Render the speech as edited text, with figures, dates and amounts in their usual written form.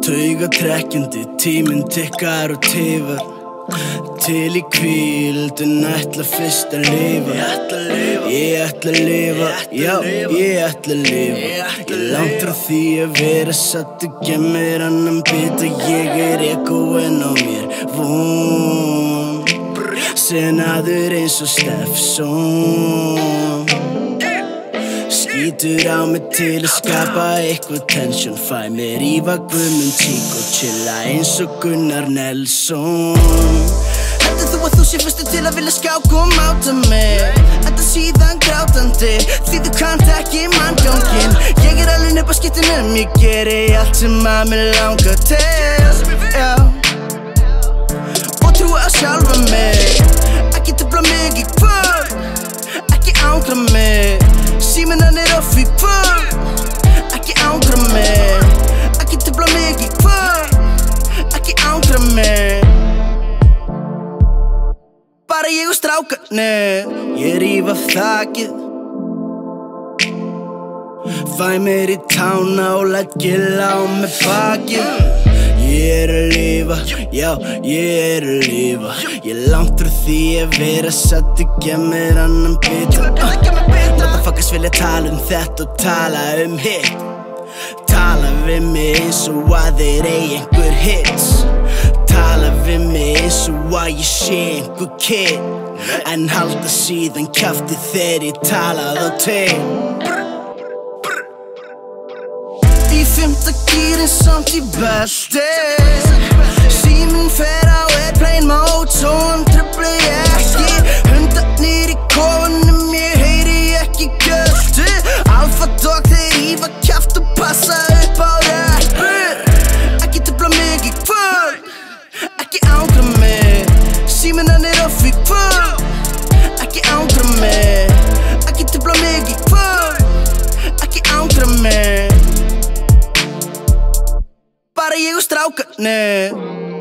Taugatrekkjandi, tíminn tikkar og tifar. Til í hvíldun, ætla fyrst að lifa. Ég ætla að lifa, já, ég ætla að lifa. Ég langt frá því að vera satt og gemmir annan bita. Ég ekóin á mér von, senaður eins og Steffson. Skítur á mig til að skapa eitthvað tension. Fæ mér rífa Guðmund tík og chilla eins og Gunnar Nelson. Heldur þú að þú sé fyrstur til að vilja skák og máta mig? Þetta síðan grátandi, því þú kannt ekki mannganginn. Ég alveg upp á skiptunum, ég geri allt sem að mig langar til, já. Og trúa á sjálfa mig, ekki trufla mig í kvöld, ekki ángra mig. Síminn hann off í kvöld, ekki ángra mig. Ekki trufla mig í kvöld, ekki ángra mig. Bara ég og strákarnir, ég ríf af þakið. Fæ mér í tána og læt gilla á með bakið. Ég að lifa, já, ég að lifa. Ég langt frá því að vera satt og gemmir annan bita. Motherfuckers vilja tala þetta og tala hitt. Tala við mig eins og að þeir eigi einhver hits. Tala við mig eins og að ég sé einhver kid. En halda síðan kjafti þegar ég tala þá til. Í fimmta gírinn samt í belti. Síminn fer á airplane mode, svo hann trufli ekki. Hundarnir í kofanum, ég heyri ekki göltu. Alfa dog þeir rífa kjaft og passa upp á rappur. Ekki trufla mig í kvöld, ekki ángra mig. Síminn hann off í kvöld, ekki ángra mig. Ekki trufla mig í kvöld, ekki ángra mig. Bara ég og strákarnir.